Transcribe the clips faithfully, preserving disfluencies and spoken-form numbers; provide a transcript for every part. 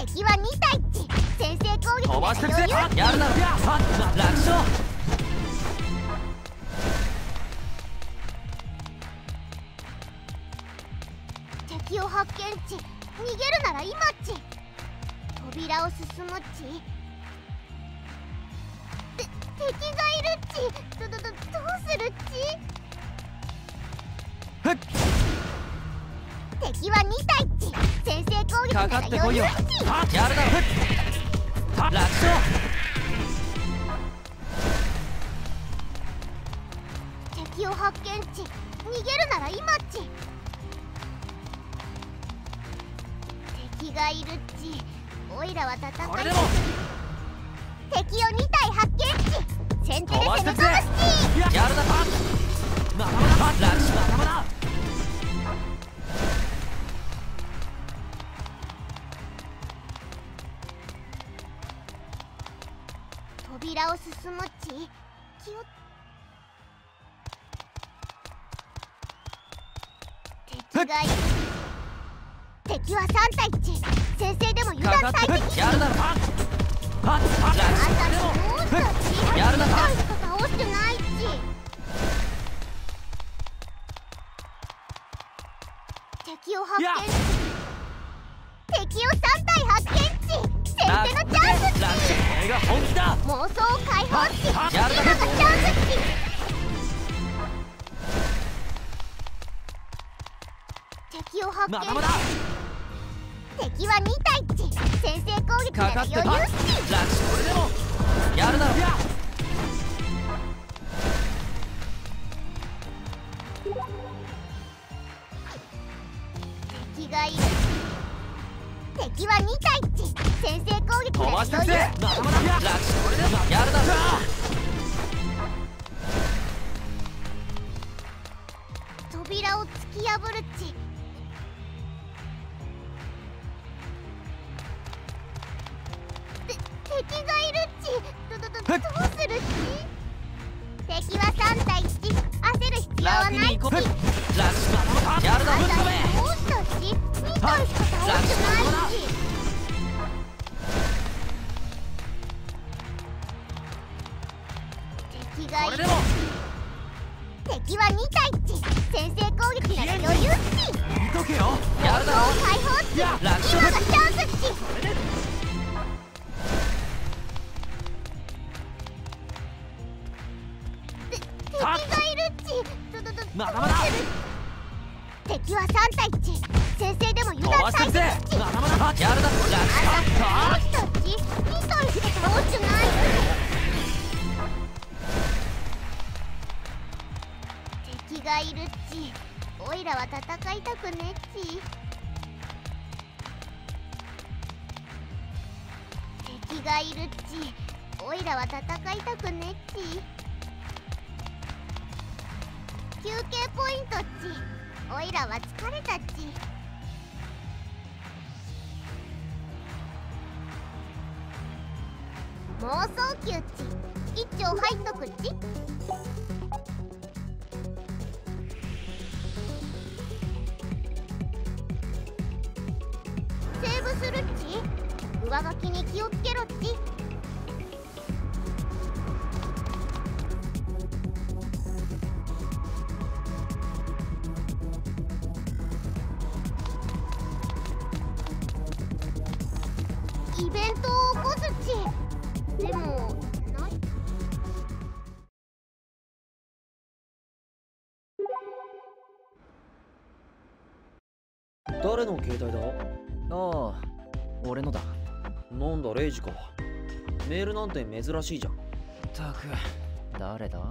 敵はにたいいち。先制攻撃飛ばしてくぜ。 なら余裕。 やるなら楽勝。 敵を発見ち。逃げるなら今っち。扉を進むっち。て敵がいるっち。どどどどうするっち。 ふっ敵はにたいいち。先制攻撃なからかってこいよ。 余裕っち。 やるならふっ楽勝。 敵を発見ち。逃げるなら今っち。敵がいるっち。おいらは戦いこれでも敵をにたい発見っち。先手で攻め込むっち。 やるなパンまだまだ楽勝。まだまだ扉を進むっち。気を敵がいる。敵はさんたいいち。先制でも油断大敵。 やるならパンパンパン楽あん勝。 たどうしたっち。 やるなパン大した倒してないっち。敵を発見っち。敵をさんたい発見っち。先手のチャンスっち。 楽勝。これが本気だ。 妄想解放っち。今がチやるなャンスっち。敵を発見っち。 まだまだ敵はにたいいち。先制攻撃なからかってパン余裕っち。 楽勝。これでもやるなら敵がいる。敵はにたいいち。先制攻撃飛なばしてくぜ。 余裕っち。 まだまだ楽勝。これでもやるなら扉を突き破るっち。て敵がいるっち。どどどどうするっち。敵はさんたいいち。焦る必要はないっち。 楽に行こう。楽勝。やるなあんたぶっ飛べ。 どうしたっち。にたいしか倒してないっち。敵がいる。 これでも敵はにたいいち。先制攻撃なら余裕っち。 見とけよ。やるだろ妄想解放っち。 楽今がチ勝。 ャンスっち。て敵がいるっち。どどどまだまだどうする。敵はさんたいいち。先制でも油飛断ばしてくぜ。 大敵っち。 まだまだやるだ楽あんた勝。 どうしたっち。にたいしか倒してないっち。敵がいるっち。おいらは戦いたくねっち。敵がいるっち。おいらは戦いたくねっち。休憩ポイントっち。おいらは疲れたっち。妄想球っち。一丁入っとくっち。セーブするっち。上書きに気をつけろっち。イベントを起こすっち。でもな誰の携帯だ？ ああ、俺のだ。 なんだレイジか。メールなんて珍しいじゃん。 たく誰だ？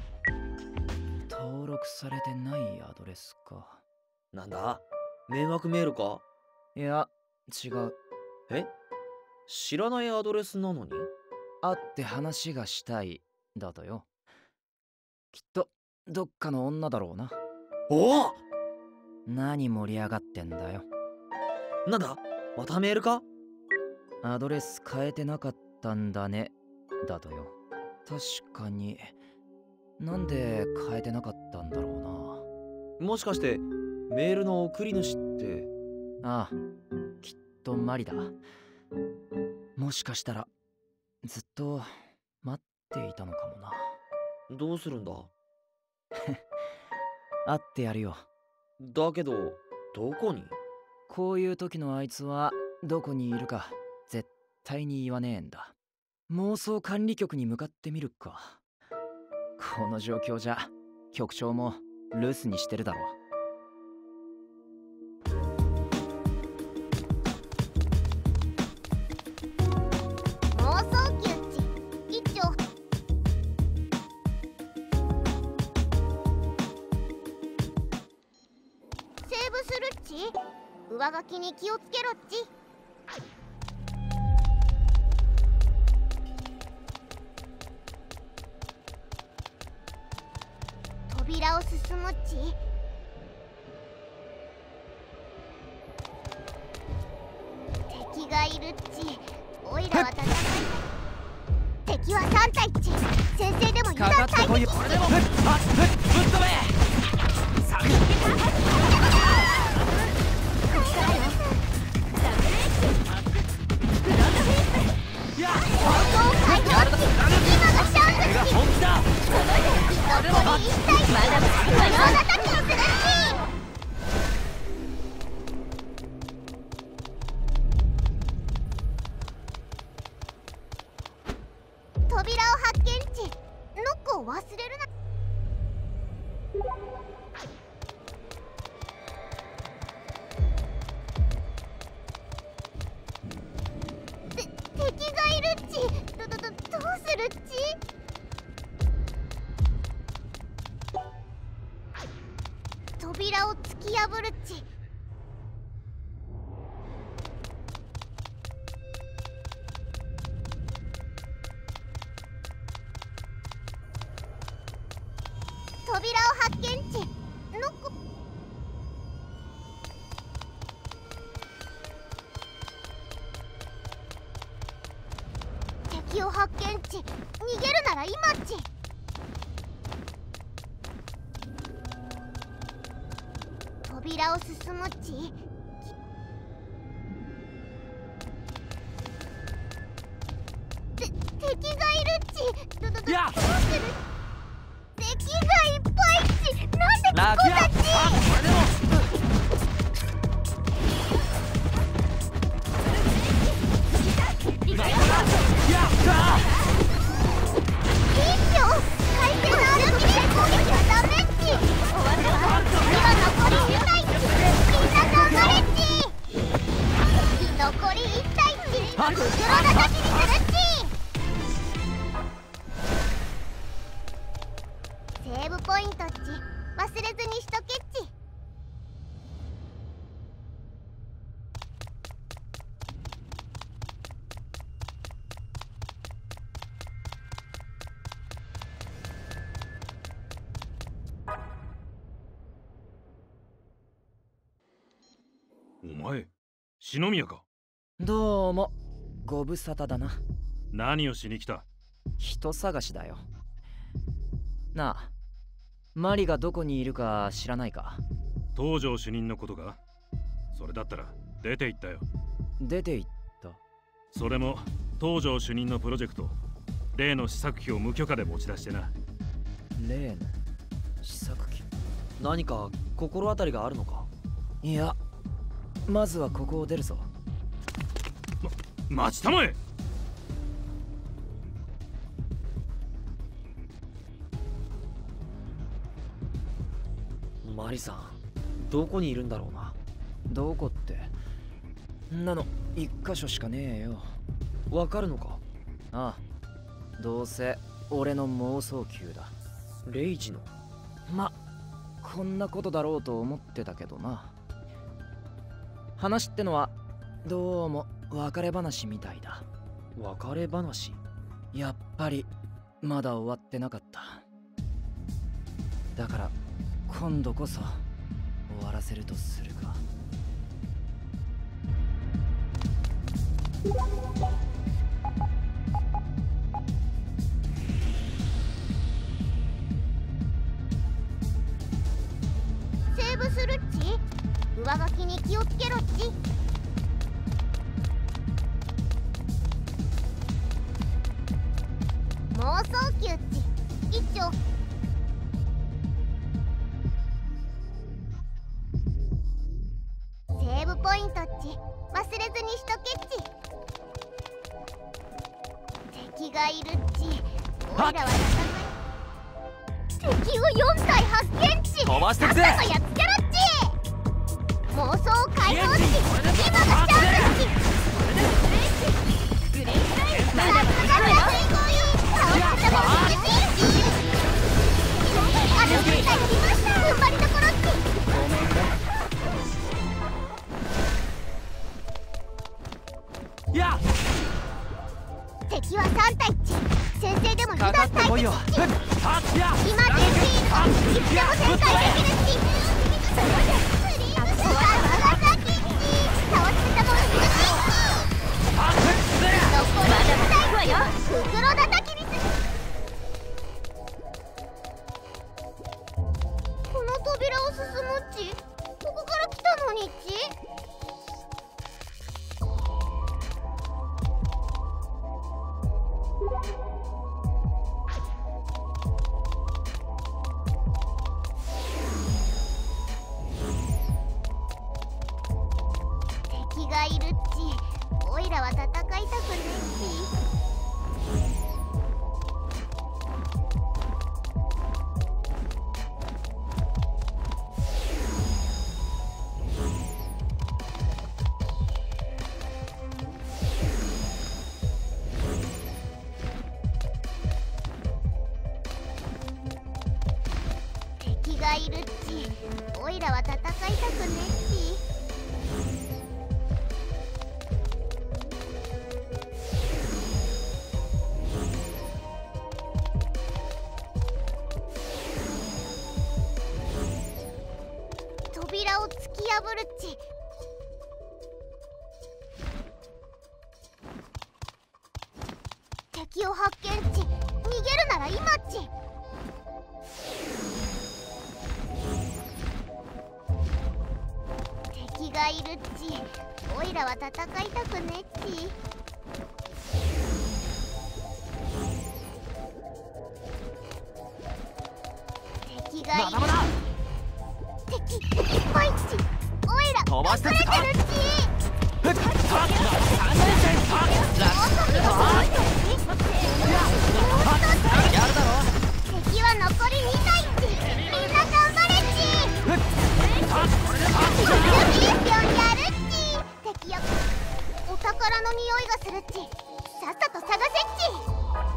登録されてないアドレスか。 なんだ迷惑メールか？ いや違う。 え？知らないアドレスなのに？ 会って話がしたいだとよ。きっとどっかの女だろうな。 おお！ 何盛り上がってんだよ。 なんだまたメールか？ アドレス変えてなかったんだねだとよ。確かに。なんで変えてなかったんだろうな。もしかしてメールの送り主って？ ああ、きっとマリだ。 もしかしたらずっと待っていたのかもな。 どうするんだ？ 会ってやるよ。 だけどどこに？ こういう時のあいつはどこにいるか絶対に言わねえんだ。妄想管理局に向かってみるか。この状況じゃ局長も留守にしてるだろう。 妄想球っち一丁。セーブするっち。上書きに気をつけろっち。扉を進むっち。敵がいるっち。おいらは戦い敵はさん体っち。先生でも油断大敵。 これでもぶっ飛べ。 扉を発見っち。ノックを忘れるな。て敵がいるっち。どどどどうするっち。扉を突き破るっち。扉を発見っち。ノック。敵を発見っち。逃げるなら今っち。扉を進むっち。て敵がいるっち。どどどどうする。敵がいっぱいっち。なんでここだっち。 これでもいいっしょ。回転のある攻撃はダメっち。終わったわ。今残りに体っち。みんな頑張れっち。残りいち体っち。袋叩きにするっち。セーブポイントっち。忘れずにしとけっち。 お前、篠宮か。 どうもご無沙汰だな。 何をしに来た？ 人探しだよ。なあ、マリがどこにいるか知らないか？ 東条主任のことか？それだったら出て行ったよ。 出て行った？ それも東条主任のプロジェクト、例の試作機を無許可で持ち出してな。 例の試作機？ 何か心当たりがあるのか？ いや、まずはここを出るぞ。 ま、待ちたまえ。 マリさん、どこにいるんだろうな。 どこって、んなの一箇所しかねえよ。 わかるのか？ ああ、どうせ俺の妄想球だ。 レイジの？ ま、こんなことだろうと思ってたけどな。話ってのはどうも別れ話みたいだ。 別れ話？ やっぱりまだ終わってなかった。だから今度こそ終わらせるとするか。 セーブするっち。上書きに気をつけろっち。 キュッチ一丁。セーブポイントっち忘れずにしとけっち。敵がいるっちオイラは戦い。敵をよんたい発見っち。 飛ばしてくぜ。 さっさとやっつけろっち。妄想を解放っち。今がチャンスっち。グレースラインまだまだ成功よ。倒したものですっち。あとにたいやりました。踏ん張りどころっち。 や敵はさんたいっち。先制でも油断大敵っち。今デンピールはいつでも旋回できるっち。あとは長崎っち。倒してたものにっち。残りいちたいっち。袋叩きにする。この扉を進むっち。ここから来たのにっち。敵がいるっち。オイラは戦いたくねえっち。敵がいるっち。オイラは戦いたくねえっち。扉を突き破るっち。敵を発見っち。逃げるなら今っち。敵がいるっち。オイラは戦いたくねっち。敵がいる。 まだまだ敵いっぱいっち。オイラ飛ばして隠れてるっち。 ふっはっさん連戦はっラッやるだろ。 敵は残りにたいっち。みんな頑張れっち。 ふっはっこれではっミッションやるっち。敵やお宝の匂いがするっち。さっさと探せっち。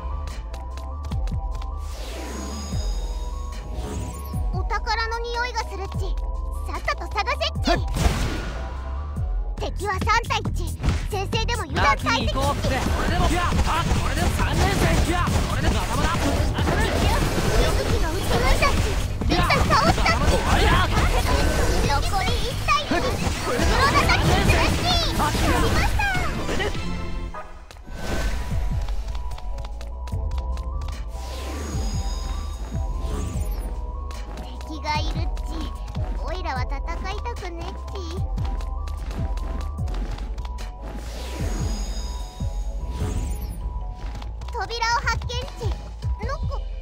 お宝の匂いがするっち。さっさと探せっち。敵はさんたいっち。先制でも油断大敵っち。 これでもやはっこれでさん連戦やこれでまだまだ水木が撃ち抜いたっち。いったい倒したっち。残りいちたいっち。袋叩きにするっち。やりました。敵がいるっち。オイラは戦いたくねっち。扉を発見っち。ノック。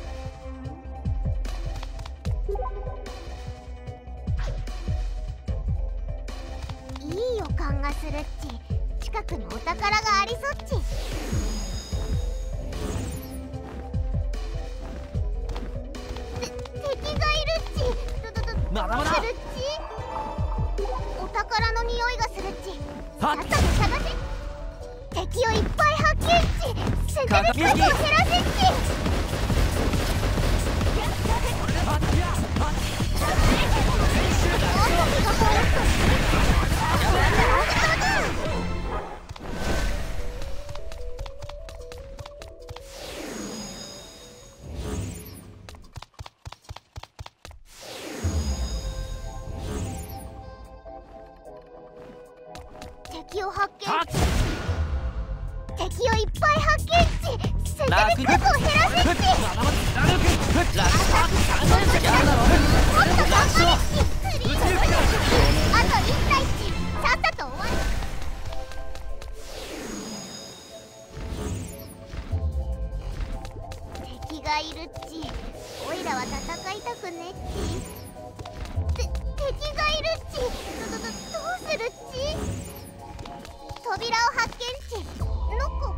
いい予感がするっち。近くにお宝がありそっち。て敵がいるっち。どどどまだまだするっち。お宝の匂いがするっち。 はっさっさと探せ。敵をいっぱい発見っち。先手で数を減らせっち。 はっやはっ大崎が放敵を発見っち。敵をいっぱい発見っち。先手で数を減らせっち。 まだまだラルクふっラッシュはさん連戦やるだろ。 もっと頑張れっち。あといちたいっち。さっさと終わる。 らは戦いたくねっち。て敵がいるっち。どどどどうするっち。扉を発見っち。ノコ。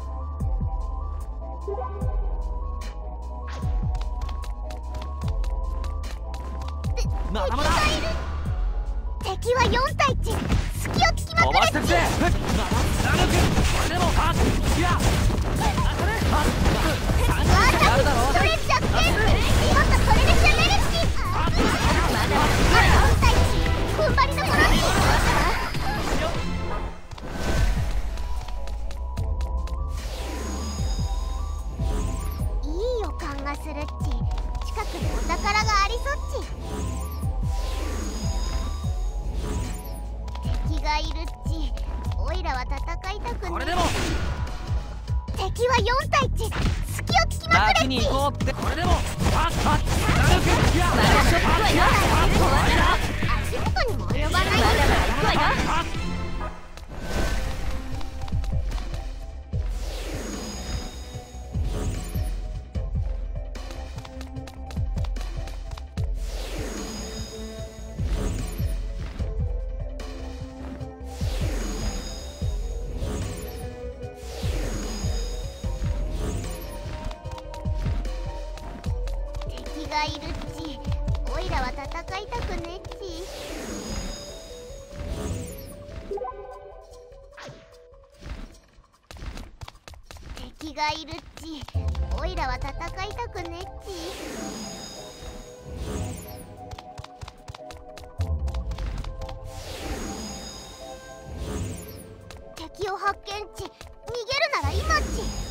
てまだまだ敵がいる。敵はよん体っち。隙をつきまくるっち。 飛ばしてくぜ。まだ貫く。これでもあいやあー、 やるだろ。 ストレッチャーって今とそれで攻めるっち。まだよん体っち。踏ん張りどころっち。いい予感がするっち。近くにお宝がありそっち。敵がいるっち。オイラは戦いたくね。 これでも敵はよん体っち。隙をつきまく先るっち。 に行こうって。これでもあっ貫く。いや足元にも及ばない。敵がいるっち。オイラは戦いたくねっち。敵がいるっち。オイラは戦いたくねっち。敵を発見っち。逃げるなら今っち。